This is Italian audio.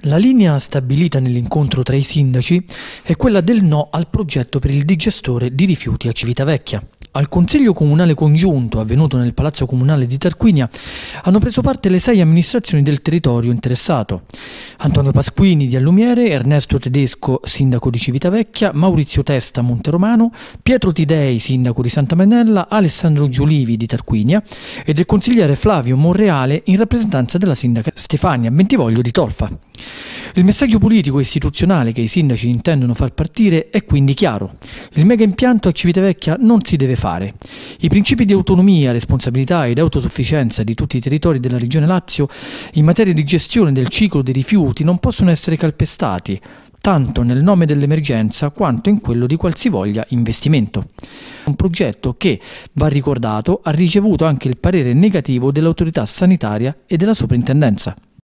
La linea stabilita nell'incontro tra i sindaci è quella del no al progetto per il digestore di rifiuti a Civitavecchia. Al Consiglio Comunale Congiunto, avvenuto nel Palazzo Comunale di Tarquinia, hanno preso parte le 6 amministrazioni del territorio interessato. Antonio Pasquini di Allumiere, Ernesto Tedesco, sindaco di Civitavecchia, Maurizio Testa, Monteromano, Pietro Tidei, sindaco di Santa Menella, Alessandro Giulivi di Tarquinia ed il consigliere Flavio Monreale in rappresentanza della sindaca Stefania Bentivoglio di Tolfa. Il messaggio politico e istituzionale che i sindaci intendono far partire è quindi chiaro. Il mega impianto a Civitavecchia non si deve fare. I principi di autonomia, responsabilità ed autosufficienza di tutti i territori della Regione Lazio in materia di gestione del ciclo dei rifiuti non possono essere calpestati, tanto nel nome dell'emergenza quanto in quello di qualsivoglia investimento. Un progetto che, va ricordato, ha ricevuto anche il parere negativo dell'autorità sanitaria e della soprintendenza.